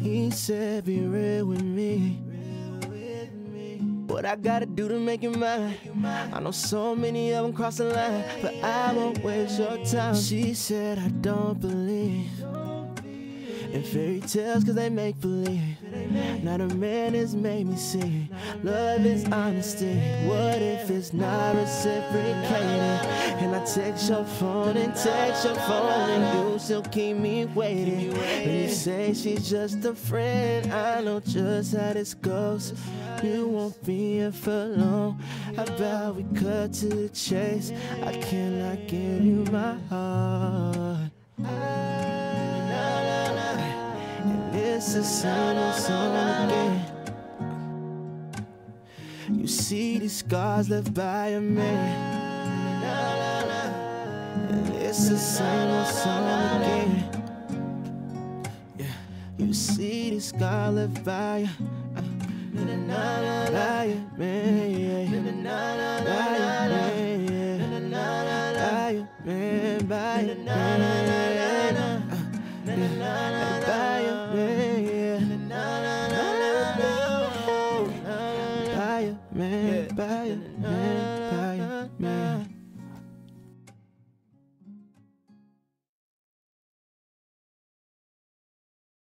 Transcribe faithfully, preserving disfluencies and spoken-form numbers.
He said be real with me. What I gotta do to make you mine? I know so many of them cross the line, but I won't waste your time. She said I don't believe in fairy tales cause they make believe. Now the man has made me see love is honesty. What if it's not reciprocated? And I text your phone and text your phone and you still keep me waiting. And you say she's just a friend, I know just how this goes. You won't be here for long. How about we cut to the chase? I cannot give you my heart. And it's the same old song again. You see these scars left by a man, and it's the same old song again. Yeah. You see these scars left by a by a man, yeah. By a man, yeah. By a man, by a man, yeah. By a man, by a man, by a man.